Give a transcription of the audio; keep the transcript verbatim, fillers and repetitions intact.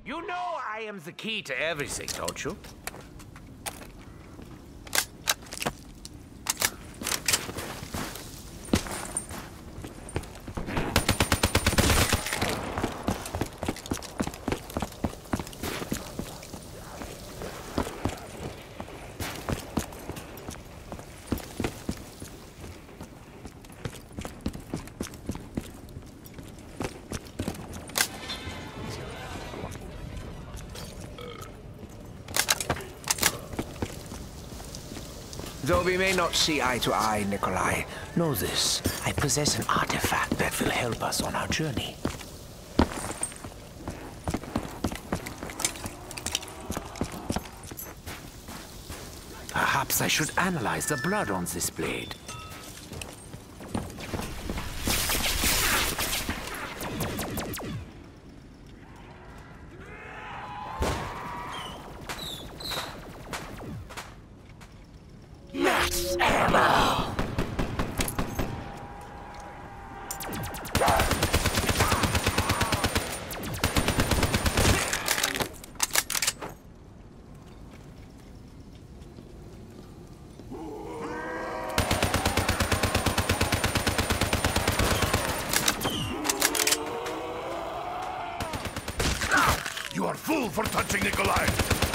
You know I am the key to everything, don't you? Though we may not see eye to eye, Nikolai, know this. I possess an artifact that will help us on our journey. Perhaps I should analyze the blood on this blade. Max ammo! You are fool for touching Nikolai!